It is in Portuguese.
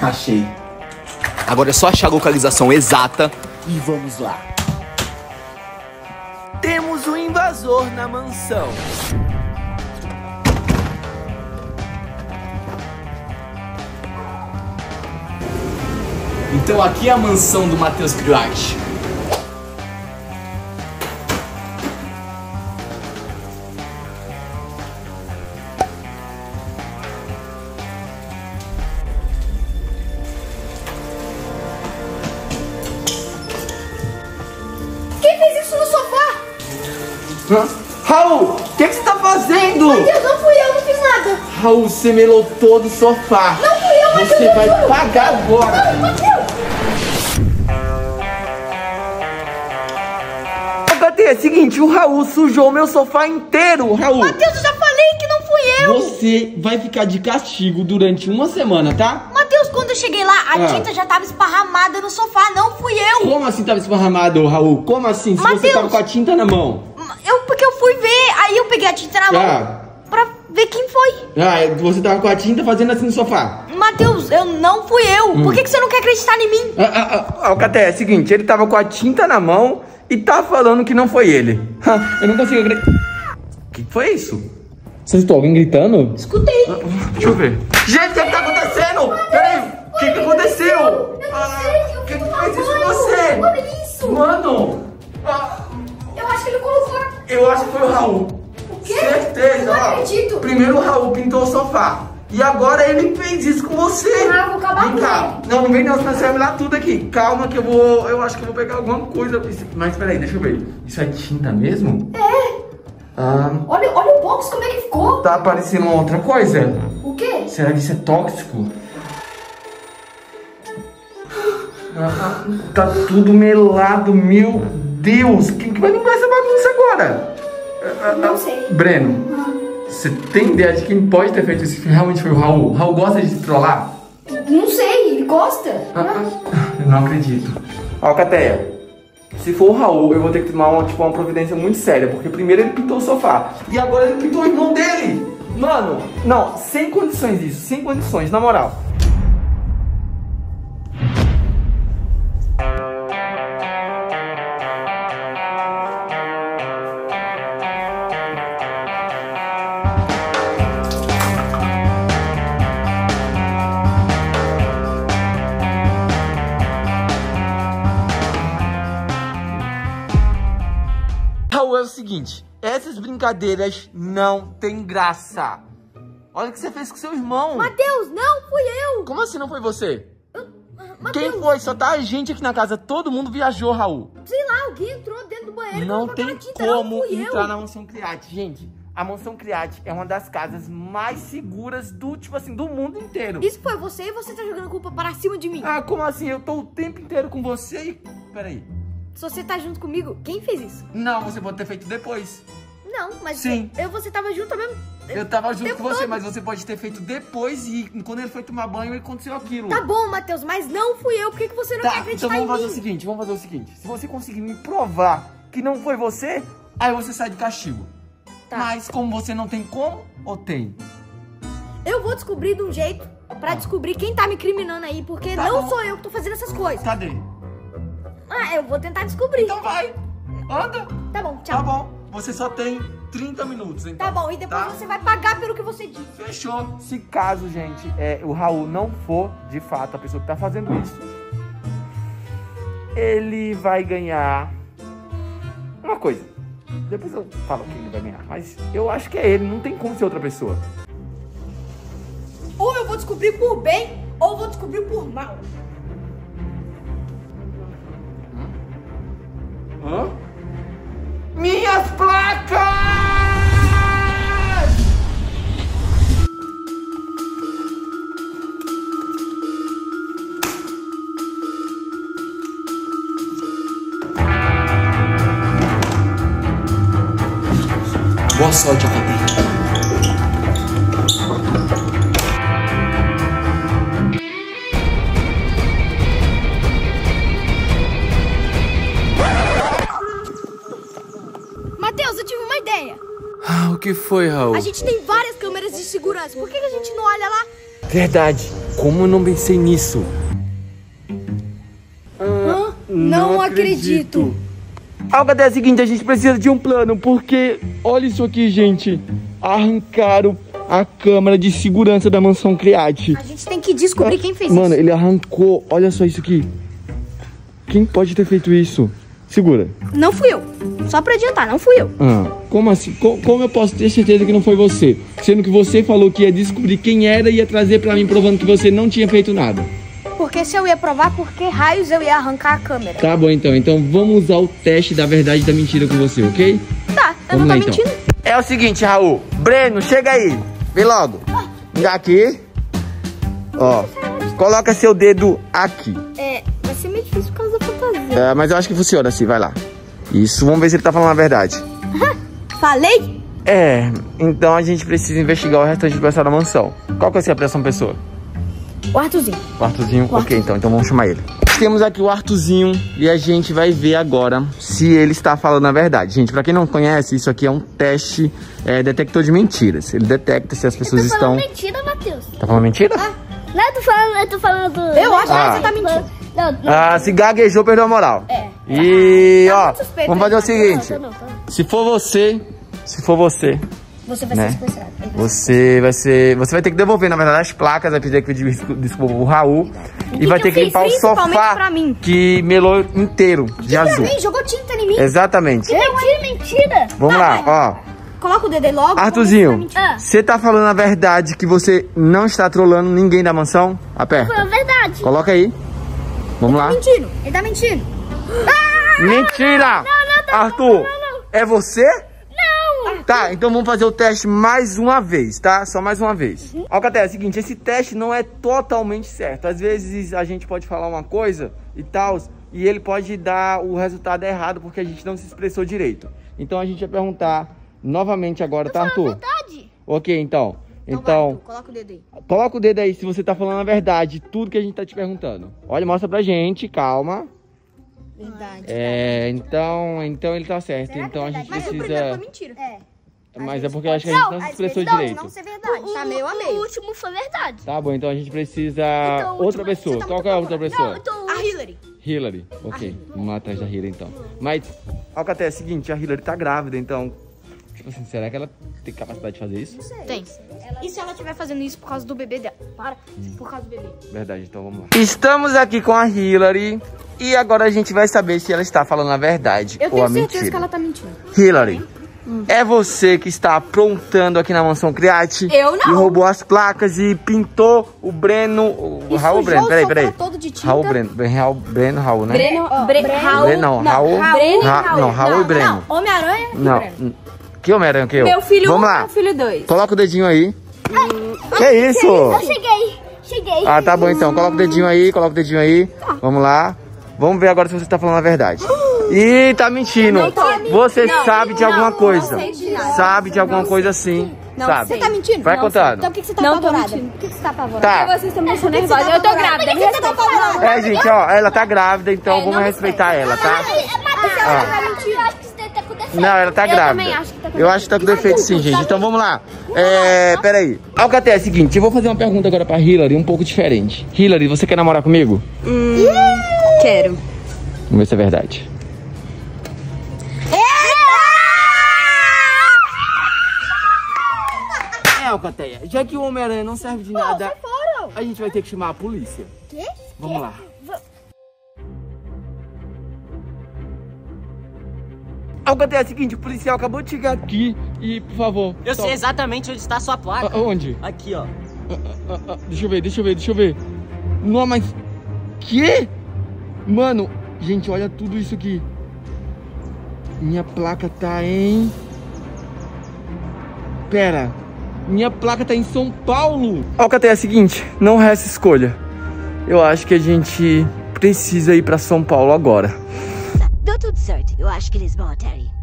Achei. Agora é só achar a localização exata e vamos lá. Temos um invasor na mansão. Então aqui é a mansão do Matheus Gruach. Quem fez isso no sofá? Raul, o que você tá fazendo? Matheus, não fui eu, não fiz nada. Raul, você melou todo o sofá. Não fui eu, Matheus. Você vai pagar agora. Não, Matheus. É o seguinte, o Raul sujou meu sofá inteiro, Raul. Matheus, eu já falei que não fui eu. Você vai ficar de castigo durante uma semana, tá? Matheus, quando eu cheguei lá, a tinta já tava esparramada no sofá, não fui eu. Como assim tava esparramado, Raul? Como assim? Se Matheus, você tava com a tinta na mão. Porque eu fui ver, aí eu peguei a tinta na mão pra ver quem foi. Você tava com a tinta fazendo assim no sofá. Matheus, eu não fui eu. Por que você não quer acreditar em mim? Alcaté, é o seguinte, ele tava com a tinta na mão e tá falando que não foi ele. Eu não consigo acreditar. O que foi isso? Vocês estão alguém gritando? Escutei. Deixa eu ver. Gente, o que tá acontecendo? Peraí, o que aconteceu? Eu não sei, eu Quem fui fez isso com tomar você? banho. Olha isso. Mano, Eu acho que ele colocou. eu acho que foi o Raul. O quê? Certeza, Eu não ó. acredito. Primeiro o Raul pintou o sofá. E agora ele fez isso com você. Ah, vou acabar Vem com cá. Não vem não, senão você vai me dar tudo aqui. Calma que eu acho que eu vou pegar alguma coisa. Mas peraí, deixa eu ver. Isso é tinta mesmo? É. Olha o box, como é que ficou? Tá parecendo uma outra coisa. O quê? Será que isso é tóxico? Tá tudo melado, meu Deus. Quem que vai limpar essa bagunça agora? Não sei. Breno, você tem ideia de quem pode ter feito isso? Realmente foi o Raul? O Raul gosta de trollar? Não sei, ele gosta. Eu não acredito. Alcateia, se for o Raul, eu vou ter que tomar uma providência muito séria. Porque primeiro ele pintou o sofá e agora ele pintou o irmão dele. Mano, não, sem condições isso, sem condições, na moral. Raul, é o seguinte, essas brincadeiras não tem graça. Olha o que você fez com seu irmão. Matheus, não fui eu. Como assim não foi você? Matheus, Quem foi? Só tá a gente aqui na casa, todo mundo viajou, Raul. sei lá, alguém entrou dentro do banheiro. Não colocou tem aquela tinta, como não fui entrar eu. na Mansão Criate. Gente, a Mansão Criate é uma das casas mais seguras do, tipo assim, do mundo inteiro. Isso foi você e você tá jogando culpa para cima de mim. Ah, como assim? Eu tô o tempo inteiro com você e... Peraí. Se você tá junto comigo, quem fez isso? Não, você pode ter feito depois. Não, mas Sim. você tava junto mesmo. Eu tava junto tempo com você, todo. mas você pode ter feito depois e quando ele foi tomar banho, aconteceu aquilo. Tá bom, Matheus, mas não fui eu. Por que você não quer Tá, acreditar então vamos em fazer mim? o seguinte, Se você conseguir me provar que não foi você, aí você sai de castigo. Tá. Mas como você não tem como, ou tem? Eu vou descobrir de um jeito pra descobrir quem tá me criminando aí, porque Tá não bom. sou eu que tô fazendo essas coisas. Cadê? Eu vou tentar descobrir. Então vai, anda. Tá bom, tchau. Tá bom, você só tem 30 minutos, então. Tá bom, e depois tá? você vai pagar pelo que você disse. Fechou. Se caso, gente, o Raul não for, de fato, a pessoa que tá fazendo isso, ele vai ganhar uma coisa. Depois eu falo que ele vai ganhar, mas eu acho que é ele, não tem como ser outra pessoa. Ou eu vou descobrir por bem, ou eu vou descobrir por mal. Hã? Minhas placas! Boa sorte, Alcateia. Matheus, eu tive uma ideia. O que foi, Raul? A gente tem várias câmeras de segurança. Por que a gente não olha lá? Verdade. Como eu não pensei nisso? Não acredito. Alcateia, é o seguinte, a gente precisa de um plano, porque olha isso aqui, gente. Arrancaram a câmera de segurança da mansão Create. A gente tem que descobrir quem fez Mano, isso. ele arrancou, olha só isso aqui. Quem pode ter feito isso? Segura. Não fui eu. Só pra adiantar, não fui eu. Como assim? Como eu posso ter certeza que não foi você? Sendo que você falou que ia descobrir quem era e ia trazer pra mim provando que você não tinha feito nada. Porque se eu ia provar, por que raios eu ia arrancar a câmera? Tá bom, então. Então vamos usar o teste da verdade e da mentira com você, ok? Tá, eu Vamos não lá, tô então. mentindo. É o seguinte, Raul. Breno, chega aí. Vem logo. Vem aqui. Ó, coloca seu dedo aqui. Vai ser meio difícil por causa da fantasia. Mas eu acho que funciona assim, vai lá. Isso, vamos ver se ele tá falando a verdade. Falei? Então a gente precisa investigar o restante do pessoal da mansão. Qual que vai ser a próxima pessoa? O Arthurzinho. O Arthurzinho? Ok, então vamos chamar ele. Temos aqui o Arthurzinho e a gente vai ver agora se ele está falando a verdade. Gente, pra quem não conhece, isso aqui é um teste detector de mentiras. Ele detecta se as pessoas estão... mentira, Matheus. Tá falando mentira? Não, eu tô falando... Eu acho que você tá mentindo. Não. Se gaguejou, perdeu a moral. E, ó, muito suspeito vamos fazer o seguinte. Não. Se for você, Você vai né? ser sequestrado. Você vai ter que devolver, na verdade, as placas, vai pedir que pedir desculpa pro Raul. E vai ter que limpar o sofá pra mim. que melou inteiro de azul. Jogou tinta em mim. Exatamente. Mentira. Vamos lá, ó. Coloca o dedo aí logo. Arthurzinho, você tá falando a verdade que você não está trolando ninguém da mansão? Aperta. É verdade. Coloca aí. Vamos lá. Mentindo. Ele tá mentindo. Mentira! Arthur, é você? Não. Tá, então vamos fazer o teste mais uma vez, tá? Só mais uma vez. Alcateia, é o seguinte, esse teste não é totalmente certo. Às vezes a gente pode falar uma coisa e tal, e ele pode dar o resultado errado porque a gente não se expressou direito. Então a gente vai perguntar novamente agora, tá, Arthur? Verdade. Ok, então. Então, Coloca o dedo aí. coloca o dedo aí se você tá falando a verdade, tudo que a gente tá te perguntando. Olha, mostra pra gente, calma. Verdade. Então ele tá certo. Então a gente Mas o primeiro foi precisa... mentira. Mas é porque eu acho que a gente não se expressou direito. Não ser verdade. Tá meio a O meio. último foi verdade. Tá bom, então a gente precisa... Então, outra pessoa. Qual que é a outra pessoa? A Hillary. Hillary. Ok, vamos lá atrás da Hillary então. Mas, Alcateia, é o seguinte, a Hillary tá grávida, então... Tipo assim, será que ela tem capacidade de fazer isso? Tem. E se ela estiver fazendo isso por causa do bebê dela? Por causa do bebê. Verdade, então vamos lá. Estamos aqui com a Hillary e agora a gente vai saber se ela está falando a verdade Eu ou tenho a certeza mentira. que ela tá mentindo. Hillary, é você que está aprontando aqui na mansão Create? Eu não. E roubou as placas e pintou o Breno... O Raul Breno, peraí. Todo de tinta. Raul Breno, Raul, né? Raul. Breno, não, Raul. Breno e Não, Raul e Breno. Homem-Aranha e Não, Breno. que Homem-Aranha que eu? Meu filho Vamos 1 lá. meu filho 2. Coloca o dedinho aí. Que isso? Eu cheguei. Ah, tá bom então. Coloca o dedinho aí, Vamos lá. Vamos ver agora se você tá falando a verdade. Ih, tá mentindo. Você sabe de alguma coisa. Sabe de alguma coisa sim. Sabe? Você tá mentindo? Vai Não, contando. Então por que você tá Não tô apavorada? mentindo. Por que você tá apavorada? Tá. Vocês estão me deixando nervosa. Eu tô grávida. Me respeita. Gente, ó, ela tá grávida, então vamos respeitar ela, tá? Não, ela tá grávida. também acho que tá com Eu acho que tá com defeito sim, gente. Então vamos lá. Peraí. Alcateia, é o seguinte, eu vou fazer uma pergunta agora pra Hillary, um pouco diferente. Hillary, você quer namorar comigo? Quero. Vamos ver se é verdade. Alcateia, já que o Homem-Aranha não serve de nada, a gente vai ter que chamar a polícia. Quê? Vamos lá. Alcateia, é o seguinte, o policial acabou de chegar aqui e, por favor... Eu sei exatamente onde está a sua placa. Onde? Aqui, ó. Deixa eu ver. Não, mas... Que? Mano, gente, olha tudo isso aqui. Minha placa tá em... Pera. Minha placa tá em São Paulo. Alcateia, é o seguinte, não resta escolha. Eu acho que a gente precisa ir pra São Paulo agora. Deu tudo certo. Eu acho que eles vão até aí.